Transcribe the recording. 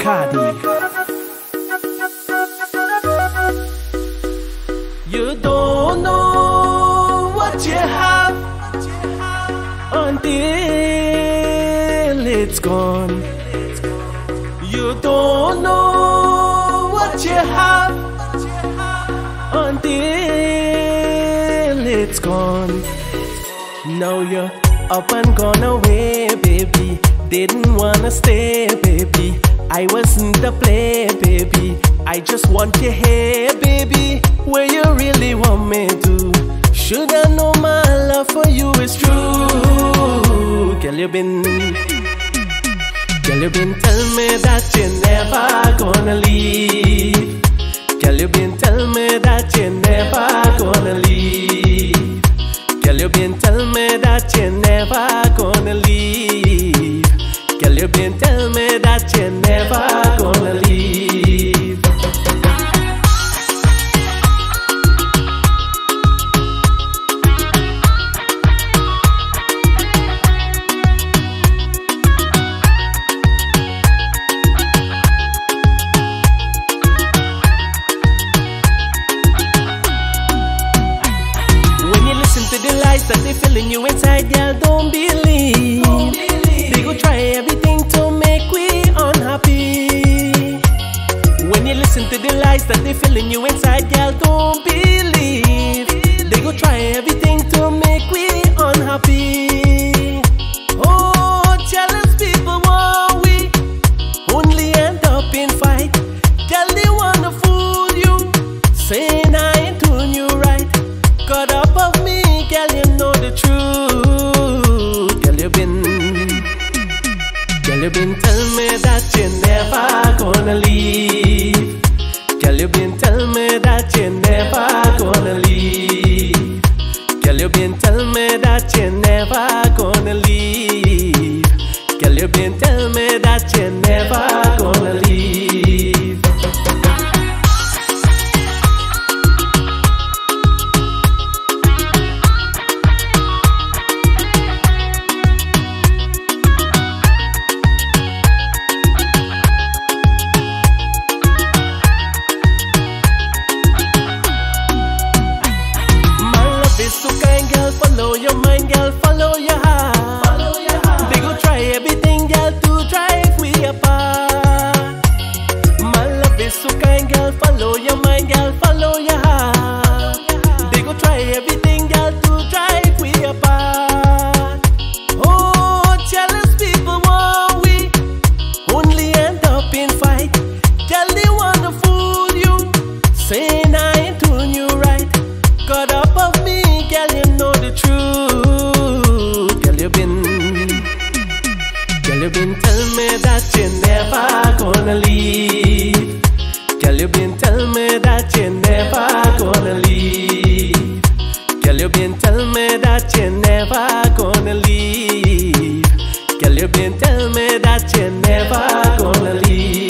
Cardi. You don't know what you have until it's gone. You don't know what you have until it's gone. Now you're up and gone away, baby. Didn't wanna stay, baby. I wasn't the play, baby. I just want you here, baby. Where you really want me to. Should I know my love for you is true? Girl, you been telling me that you're never gonna leave. Girl, you been telling me that you're never gonna leave. Girl, you been telling me that you're never gonna leave. Girl, you been telling me that you're never gonna leave. That they feeling you inside, girl, don't believe. They go try everything to make we unhappy. When you listen to the lies that they feeling you inside, girl, don't believe. They go try everything to make we unhappy. Oh, jealous people, want we only end up in fight. Girl, they wanna fool you, saying I ain't doing you right. Got up of me, girl, you know the truth. Girl, you been telling me that you're never gonna leave. Girl, you been telling me that you're never gonna leave. Girl, you been telling me that you're never gonna leave. Girl, you been telling me that you're never gonna leave. Follow your mind, girl, follow your heart. They go try everything, girl, to drive we apart. My love is so kind, girl, follow your mind, girl, follow your heart. They go try everything, girl, to drive we apart. Oh, jealous people, want we only end up in fight. Girl, they wanna fool you, saying I ain't doing you right. Got up of me, girl, you know the truth. Girl, you been telling me that you're never gonna leave. Girl, you been telling me that you're never gonna leave. Girl, you been telling me that you're never gonna leave. Girl, you been telling me that you're never gonna leave.